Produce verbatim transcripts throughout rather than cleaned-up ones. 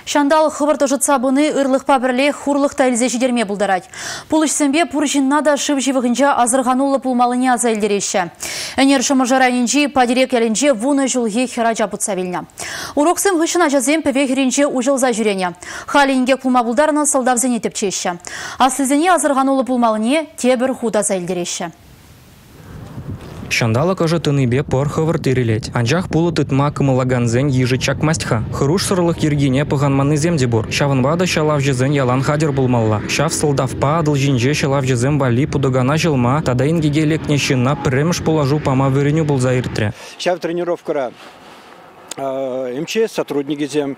Шандал хывырты жытса бұны ырлықпа бірле хурлықта әлзе жидерме бұлдарад. Бұл ішсенбе пұржинна да шып живығынжа азырғанулы пулмалыне аза елдереші. Әнер шымыжаранинжи падирек әлінже вуны жылге хераджа бұтса вілні. Уроксым ғышына жазем пөве херенже ұжылза жүрене. Халі ингек пулма бұлдарына салдавзене тепчеші. Аслызене азырғанулы пулмалыне тебір худаза елдереші. Шандала кожа тыныбе пор хывыртырелеть. Анжах пулы тытма кымылаганзен ежи чакмастха. Хыруш сырлых ергене пыганманы земдебур. Шавынбада шалав жезен ялан хадер булмалла. Шав сылдавпа адыл жинже шалав жезен бали пудагана жылма. Тада ингеге лекнещина премш положу пама выреню булзаиртре. Шав тренировкара. МЧС сотрудники зем,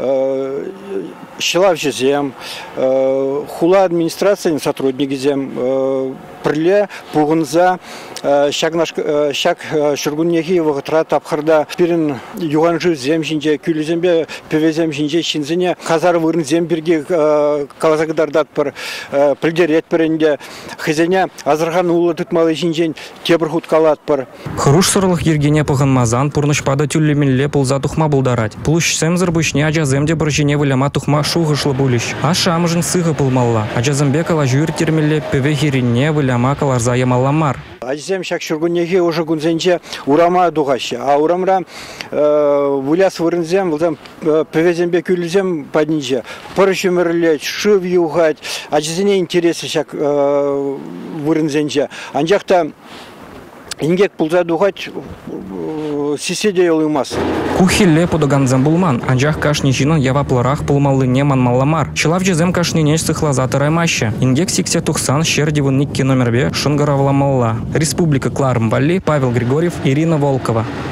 шилав зем, хула администрация сотрудники зем, приле пугунза, шаг наш шаг шургуннехи вагатра тапхарда пирин юганжи зем жинже күлізембе певезем жинже шинзене казар вырн зем бирге калазагдардат пар придерет перенде хизене азырхан улы тытмалы жинжен тебір хуткалат пар. Хыруш сырлых ергене пыганмазан пурнышпада тюллемилле пулза тухма булдарать. Плущ семзер бушне аджаземде боржине выляма тухма шугышлы булищ. А шамжын сыгы пулмалла. Аджазембе кала жюр термелле певе хирине выляма каларза ямалламар. Аджазем шак шургуннехи уже гунзенче урама дугаща. А урамра выляс вырнзем, вылзем певезембе күлізем паднинче. Порышумерлеть, шив югать. Аджазене интересы шак вырнзенче. Анжакта ингек пулза дугать соседей олымас. Кухилле подаганзем булман. Анжах кашничинын явапларах пулмаллыне манмалламар. Чылав жезем кашнинеч сыхлазаты раймаща. Ингек сиксе тухсан шердивын никки номер бе шынгаравламалла. Республика Клармбалли, Павел Григорьев, Ирина Волкова.